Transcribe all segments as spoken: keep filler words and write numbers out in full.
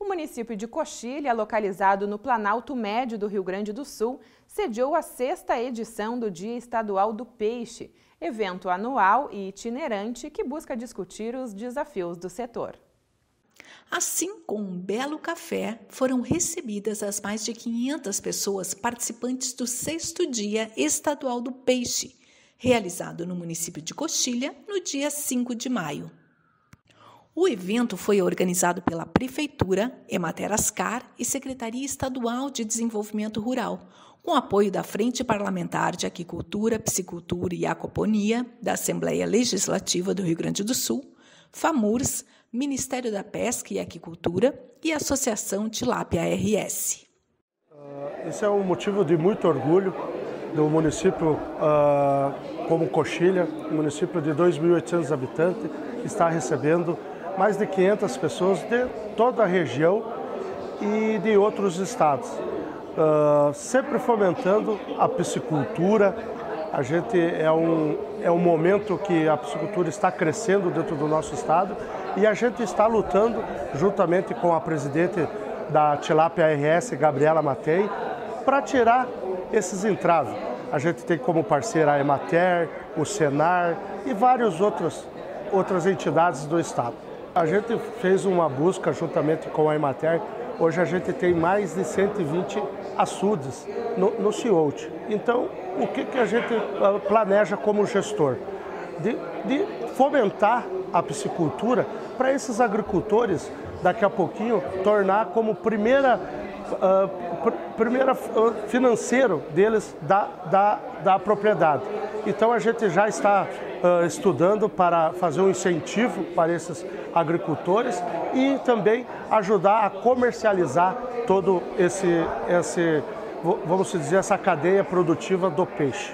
O município de Coxilha, localizado no Planalto Médio do Rio Grande do Sul, sediou a sexta edição do Dia Estadual do Peixe, evento anual e itinerante que busca discutir os desafios do setor. Assim, com um belo café, foram recebidas as mais de quinhentas pessoas participantes do sexto Dia Estadual do Peixe, realizado no município de Coxilha no dia cinco de maio. O evento foi organizado pela Prefeitura, Emater Ascar e Secretaria Estadual de Desenvolvimento Rural, com apoio da Frente Parlamentar de Aquicultura, Piscicultura e Aquaponia, da Assembleia Legislativa do Rio Grande do Sul, FAMURS, Ministério da Pesca e Aquicultura e Associação Tilápia R S. Esse é um motivo de muito orgulho do município uh, como Coxilha, um município de dois mil e oitocentos habitantes, que está recebendo mais de quinhentas pessoas de toda a região e de outros estados, uh, sempre fomentando a piscicultura. A gente é um, é um momento que a piscicultura está crescendo dentro do nosso estado e a gente está lutando, juntamente com a presidente da Tilápia R S, Gabriela Matei, para tirar esses entraves. A gente tem como parceira a Emater, o Senar e várias outras, outras entidades do estado. A gente fez uma busca juntamente com a Emater. Hoje a gente tem mais de cento e vinte açudes no, no Ciolte. Então, o que, que a gente planeja como gestor? De, de fomentar a piscicultura para esses agricultores, daqui a pouquinho, tornar como primeira, uh, pr primeira uh, financeiro deles da, da, da propriedade. Então, a gente já está uh, estudando para fazer um incentivo para esses agricultores e também ajudar a comercializar todo esse, esse, vamos dizer, essa cadeia produtiva do peixe.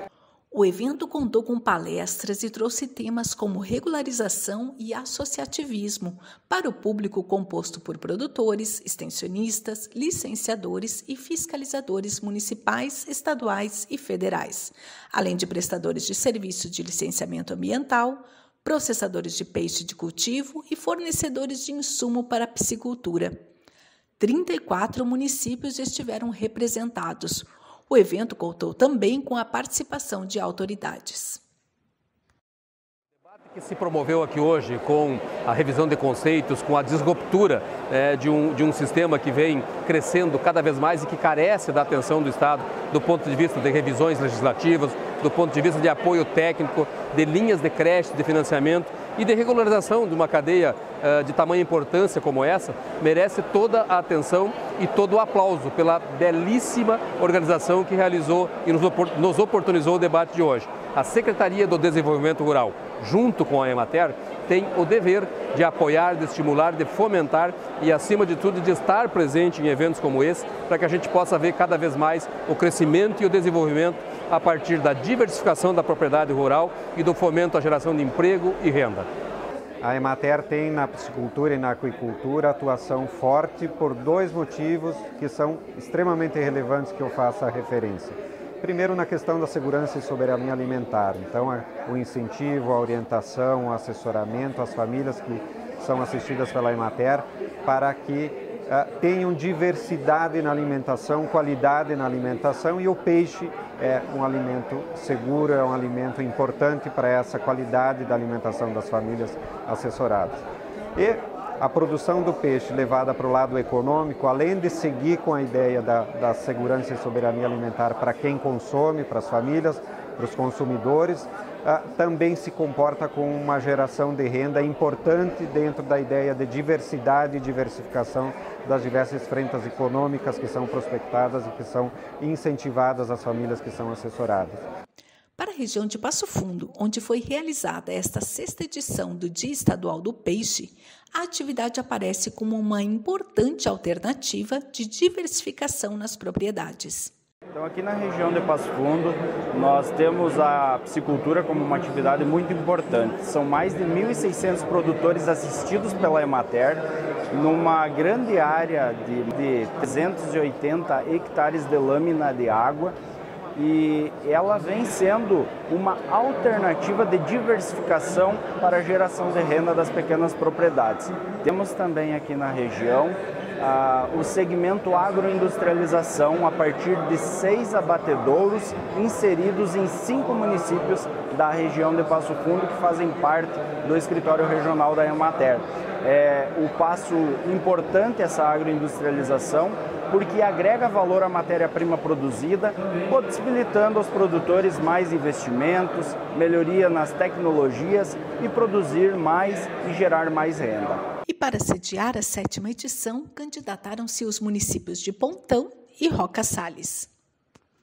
O evento contou com palestras e trouxe temas como regularização e associativismo para o público composto por produtores, extensionistas, licenciadores e fiscalizadores municipais, estaduais e federais, além de prestadores de serviços de licenciamento ambiental, processadores de peixe de cultivo e fornecedores de insumo para a piscicultura. trinta e quatro municípios estiveram representados. O evento contou também com a participação de autoridades. O debate que se promoveu aqui hoje com a revisão de conceitos, com a disruptura é, de, um, de um sistema que vem crescendo cada vez mais e que carece da atenção do Estado do ponto de vista de revisões legislativas, do ponto de vista de apoio técnico, de linhas de crédito, de financiamento e de regularização de uma cadeia uh, de tamanha importância como essa, merece toda a atenção e todo o aplauso pela belíssima organização que realizou e nos, opor nos oportunizou o debate de hoje. A Secretaria do Desenvolvimento Rural, junto com a Emater, tem o dever de apoiar, de estimular, de fomentar e, acima de tudo, de estar presente em eventos como esse, para que a gente possa ver cada vez mais o crescimento e o desenvolvimento a partir da diversificação da propriedade rural e do fomento à geração de emprego e renda. A Emater tem na piscicultura e na aquicultura atuação forte por dois motivos que são extremamente relevantes que eu faça referência. Primeiro, na questão da segurança e soberania alimentar. Então, o incentivo, a orientação, o assessoramento às famílias que são assistidas pela Emater para que uh, tenham diversidade na alimentação, qualidade na alimentação, e o peixe é um alimento seguro, é um alimento importante para essa qualidade da alimentação das famílias assessoradas. E a produção do peixe levada para o lado econômico, além de seguir com a ideia da, da segurança e soberania alimentar para quem consome, para as famílias, para os consumidores, uh, também se comporta com uma geração de renda importante dentro da ideia de diversidade e diversificação das diversas frentes econômicas que são prospectadas e que são incentivadas às famílias que são assessoradas. Para a região de Passo Fundo, onde foi realizada esta sexta edição do Dia Estadual do Peixe, a atividade aparece como uma importante alternativa de diversificação nas propriedades. Então, aqui na região de Passo Fundo, nós temos a piscicultura como uma atividade muito importante. São mais de mil e seiscentos produtores assistidos pela Emater, numa grande área de, de trezentos e oitenta hectares de lâmina de água, e ela vem sendo uma alternativa de diversificação para a geração de renda das pequenas propriedades. Temos também aqui na região ah, o segmento agroindustrialização a partir de seis abatedouros inseridos em cinco municípios da região de Passo Fundo que fazem parte do escritório regional da Emater. É o passo importante essa agroindustrialização, porque agrega valor à matéria-prima produzida, possibilitando aos produtores mais investimentos, melhoria nas tecnologias e produzir mais e gerar mais renda. E para sediar a sétima edição, candidataram-se os municípios de Pontão e Roca Salles.